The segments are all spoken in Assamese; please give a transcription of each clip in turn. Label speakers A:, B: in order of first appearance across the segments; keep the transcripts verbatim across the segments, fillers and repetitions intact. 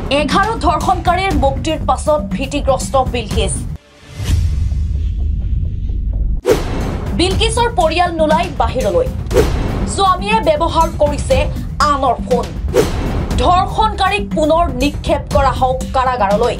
A: এঘাৰ ধৰ্ষণকাৰীৰ মুক্তিৰ পাছত ভীতিগ্ৰস্ত বিলকিছ বিলকিছৰ পৰিয়াল নোলাই বাহিৰলৈ স্বামীয়ে ব্যৱহাৰ কৰিছে আনৰ ফোন ধৰ্ষণকাৰীক পুনৰ নিক্ষেপ কৰা হওক কাৰাগাৰলৈ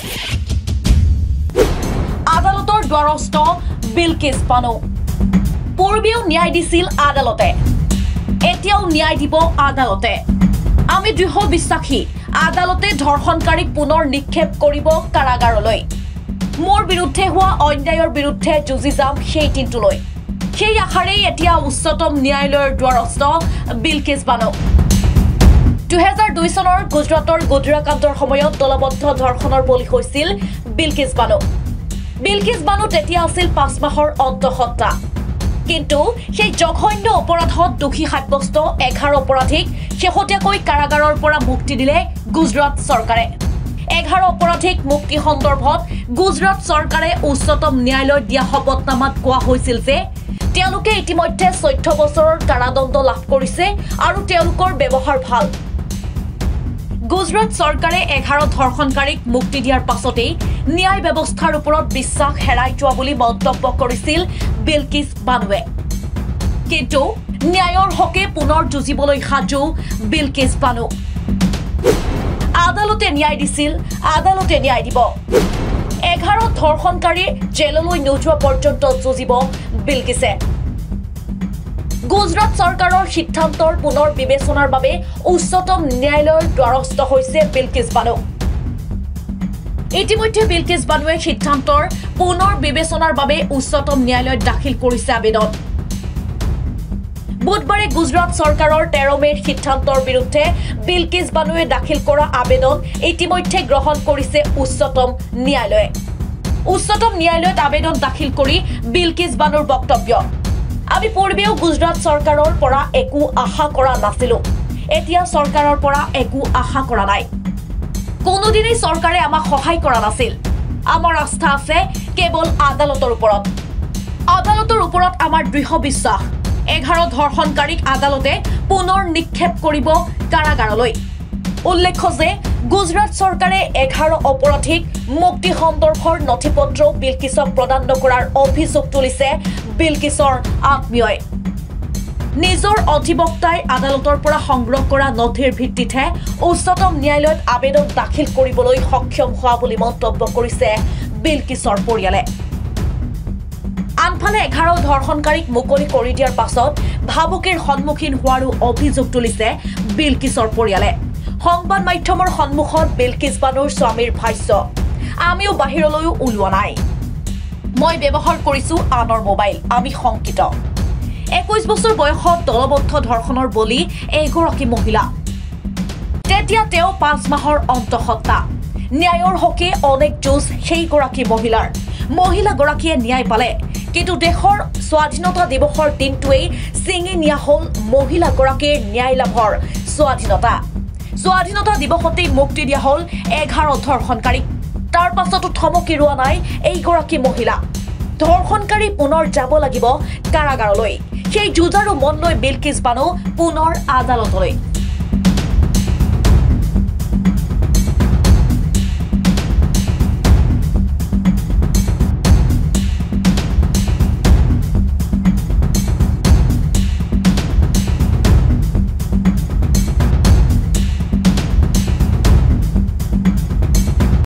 A: আদালতৰ দ্বাৰস্থ বিলকিছ বানু পূৰ্বেও ন্যায় দিছিল আদালতে এতিয়াও ন্যায় দিব আদালতে আমি দৃঢ় বিশ্বাসী আদালতে ধৰ্ষণকাৰীক পুনৰ নিক্ষেপ কৰিব কাৰাগাৰলৈ মোৰ বিৰুদ্ধে হোৱা অন্যায়ৰ বিৰুদ্ধে যুঁজি যাম সেই দিনটোলৈ সেই আশাৰেই এতিয়া উচ্চতম ন্যায়ালয়ৰ দ্বাৰস্থ বিলকিছ বানু দুহেজাৰ দুই চনৰ গুজৰাটৰ গোধৰাকাণ্ডৰ সময়ত দলবদ্ধ ধৰ্ষণৰ বলি হৈছিল বিলকিছ বানু বিলকিছ বানু তেতিয়া আছিল পাঁচ মাহৰ অন্তঃসত্ত্বা কিন্তু সেই জঘন্য অপৰাধত দোষী সাব্যস্ত এঘাৰ অপৰাধীক শেহতীয়াকৈ কাৰাগাৰৰ পৰা মুক্তি দিলে গুজৰাট চৰকাৰে এঘাৰ অপৰাধীক মুক্তি সন্দৰ্ভত গুজৰাট চৰকাৰে উচ্চতম ন্যায়ালয়ত দিয়া শপতনামাত কোৱা হৈছিল যে তেওঁলোকে ইতিমধ্যে চৈধ্য বছৰৰ কাৰাদণ্ড লাভ কৰিছে আৰু তেওঁলোকৰ ব্যৱহাৰ ভাল গুজৰাট চৰকাৰে এঘাৰ ধৰ্ষণকাৰীক মুক্তি দিয়াৰ পাছতেই ন্যায় ব্যৱস্থাৰ ওপৰত বিশ্বাস হেৰাই যোৱা বুলি মন্তব্য কৰিছিল বিলকিছ বানুৱে কিন্তু ন্যায়ৰ হকে পুনৰ যুঁজিবলৈ সাজু বিলকিছ বানু আদালতে ন্যায় দিছিল আদালতে ন্যায় দিব এঘাৰ ধৰ্ষণকাৰী জেললৈ নোযোৱা পৰ্যন্ত যুঁজিব বিলকিছে গুজৰাট চৰকাৰৰ সিদ্ধান্তৰ পুনৰ বিবেচনাৰ বাবে উচ্চতম ন্যায়ালয়ৰ দ্বাৰস্থ হৈছে বিলকিছ বানু ইতিমধ্যে বিলকিছ বানুৱে সিদ্ধান্তৰ পুনৰ বিবেচনাৰ বাবে উচ্চতম ন্যায়ালয়ত দাখিল কৰিছে আবেদন বুধবাৰে গুজৰাট চৰকাৰৰ তেৰ মেৰ সিদ্ধান্তৰ বিৰুদ্ধে বিলকিছ বানুৱে দাখিল কৰা আবেদন ইতিমধ্যে গ্ৰহণ কৰিছে উচ্চতম ন্যায়ালয়ে উচ্চতম ন্যায়ালয়ত আবেদন দাখিল কৰি বিলকিছ বানুৰ বক্তব্য আমি পূৰ্বেও গুজৰাট চৰকাৰৰ পৰা একো আশা কৰা নাছিলো এতিয়া চৰকাৰৰ পৰা একো আশা কৰা নাই কোনোদিনেই চৰকাৰে আমাক সহায় কৰা নাছিল আমাৰ আস্থা আছে কেৱল আদালতৰ ওপৰত আদালতৰ ওপৰত আমাৰ দৃঢ় বিশ্বাস এঘাৰ ধৰ্ষণকাৰীক আদালতে পুনৰ নিক্ষেপ কৰিব কাৰাগাৰলৈ উল্লেখ্য যে গুজৰাট চৰকাৰে এঘাৰ অপৰাধীক মুক্তি সন্দৰ্ভৰ নথিপত্ৰ বিলকিছক প্ৰদান নকৰাৰ অভিযোগ তুলিছে বিলকিছৰ আত্মীয়ই নিজৰ অধিবক্তাই আদালতৰ পৰা সংগ্ৰহ কৰা নথিৰ ভিত্তিতহে উচ্চতম ন্যায়ালয়ত আবেদন দাখিল কৰিবলৈ সক্ষম হোৱা বুলি মন্তব্য কৰিছে বিলকিছৰ পৰিয়ালে আনফালে এঘাৰ ধৰ্ষণকাৰীক মুকলি কৰি দিয়াৰ পাছত ভাবুকিৰ সন্মুখীন হোৱাৰো অভিযোগ তুলিছে বিলকিছৰ পৰিয়ালে সংবাদ মাধ্যমৰ সন্মুখত বিলকিছ বানুৰ স্বামীৰ ভাষ্য আমিও বাহিৰলৈও ওলোৱা নাই মই ব্যৱহাৰ কৰিছো আনৰ মোবাইল আমি শংকিত একৈশ বছৰ বয়সত দলবদ্ধ ধৰ্ষণৰ বলি এগৰাকী মহিলা তেতিয়া তেওঁ পাঁচ মাহৰ অন্তঃসত্ত্বা ন্যায়ৰ হকে অনেক যুঁজ সেইগৰাকী মহিলাৰ মহিলাগৰাকীয়ে ন্যায় পালে কিন্তু দেশৰ স্বাধীনতা দিৱসৰ দিনটোৱেই ছিঙি নিয়া হ'ল মহিলাগৰাকীৰ ন্যায় লাভৰ স্বাধীনতা স্বাধীনতা দিৱসতেই মুক্তি দিয়া হ'ল এঘাৰ ধৰ্ষণকাৰীক তাৰ পাছতো থমকি ৰোৱা নাই এইগৰাকী মহিলা ধৰ্ষণকাৰী পুনৰ যাব লাগিব কাৰাগাৰলৈ সেই যুঁজাৰু মন লৈ বিলকিছ বানু পুনৰ আদালতলৈ